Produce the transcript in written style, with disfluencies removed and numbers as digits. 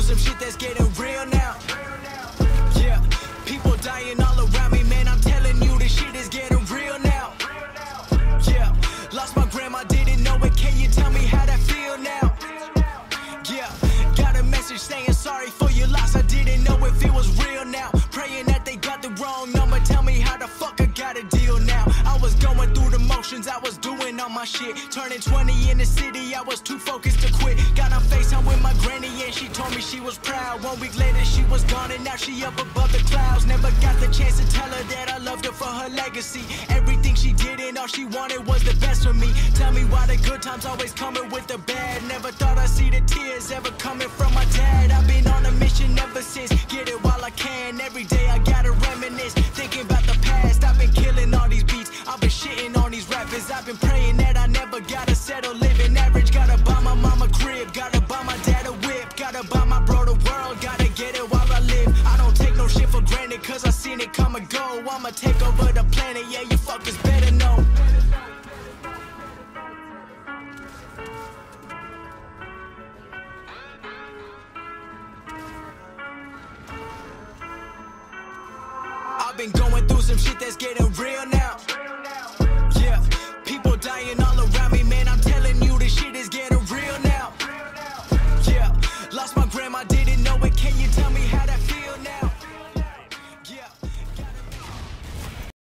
some shit that's getting real now. Yeah, people dying all around me, man, I'm telling you this shit is getting real now. Yeah, lost my grandma, didn't know it, can you tell me how that feel now? Yeah, got a message saying sorry for your loss, I didn't know if it was real now. Praying that they got the wrong number, tell me how the fuck I got a deal now. I was going through the motions, I was doing all my shit. Turning 20 in the city, I was too focused to quit. Got on FaceTime with my granny and she told me she was proud. 1 week later she was gone and now she up above the clouds. Never got the chance to tell her that I loved her for her legacy. Everything she did and all she wanted was the best for me. Tell me why the good times always coming with the bad. Never thought I'd see the tears ever coming from my dad. I've been on a mission ever since, get it while I can. Every day I gotta reminisce, thinking about the past. I've been killing all these beats, I've been shitting on these rappers. I've been praying that I never gotta settle, living average. Gotta buy my mama crib, gotta buy my dad a whip, gotta buy my bro the world, gotta get it while I live. I don't take no shit for granted, cause I seen it come and go. I'ma take over the planet, yeah, you fuckers better know. I've been going through some shit that's getting